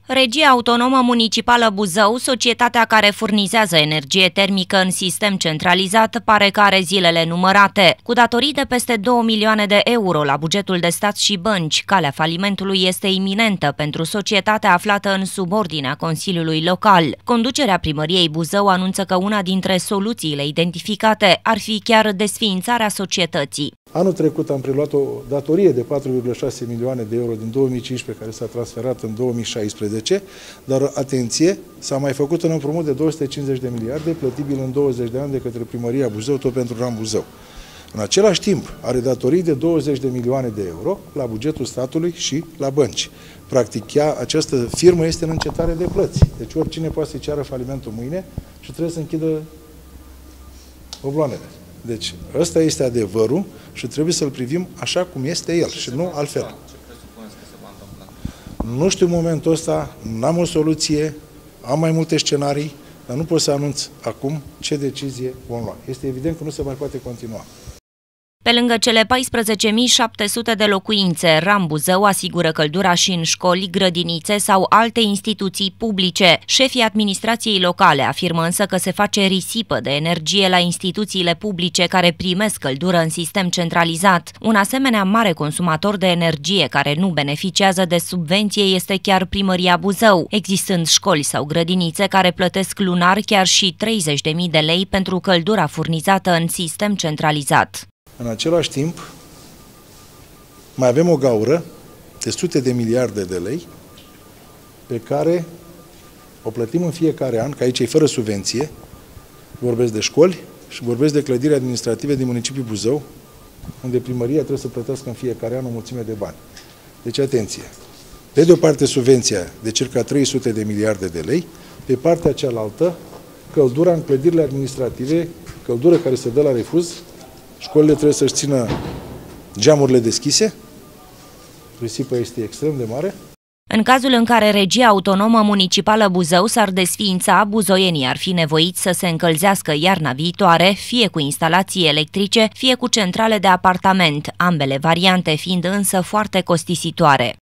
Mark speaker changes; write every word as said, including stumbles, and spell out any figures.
Speaker 1: Regia Autonomă Municipală Buzău, societatea care furnizează energie termică în sistem centralizat, pare că are zilele numărate. Cu datorii de peste două milioane de euro la bugetul de stat și bănci, calea falimentului este iminentă pentru societatea aflată în subordinea Consiliului Local. Conducerea primăriei Buzău anunță că una dintre soluțiile identificate ar fi chiar desființarea societății.
Speaker 2: Anul trecut am preluat o datorie de patru virgulă șase milioane de euro din două mii cincisprezece, care s-a transferat în două mii șaisprezece, dar, atenție, s-a mai făcut un împrumut de două sute cincizeci de miliarde, plătibil în douăzeci de ani de către primăria Buzău, tot pentru Ram Buzău. În același timp, are datorii de douăzeci de milioane de euro la bugetul statului și la bănci. Practic, ea, această firmă este în încetare de plăți. Deci oricine poate să-i ceară falimentul mâine și trebuie să închidă obloanele. Deci, ăsta este adevărul și trebuie să-l privim așa cum este el și nu altfel. Nu știu în momentul ăsta, n-am o soluție, am mai multe scenarii, dar nu pot să anunț acum ce decizie vom lua. Este evident că nu se mai poate continua.
Speaker 1: Pe lângă cele paisprezece mii șapte sute de locuințe, Ram Buzău asigură căldura și în școli, grădinițe sau alte instituții publice. Șefii administrației locale afirmă însă că se face risipă de energie la instituțiile publice care primesc căldură în sistem centralizat. Un asemenea mare consumator de energie care nu beneficiază de subvenție este chiar primăria Buzău, existând școli sau grădinițe care plătesc lunar chiar și treizeci de mii de lei pentru căldura furnizată în sistem centralizat.
Speaker 2: În același timp, mai avem o gaură de sute de miliarde de lei pe care o plătim în fiecare an, că aici e fără subvenție, vorbesc de școli și vorbesc de clădiri administrative din municipiul Buzău, unde primăria trebuie să plătească în fiecare an o mulțime de bani. Deci, atenție! Pe de o parte, subvenția de circa trei sute de miliarde de lei, pe partea cealaltă, căldura în clădirile administrative, căldură care se dă la refuz. Școlile trebuie să-și țină geamurile deschise, risipa este extrem de mare.
Speaker 1: În cazul în care Regia Autonomă Municipală Buzău s-ar desființa, buzoienii ar fi nevoiți să se încălzească iarna viitoare, fie cu instalații electrice, fie cu centrale de apartament, ambele variante fiind însă foarte costisitoare.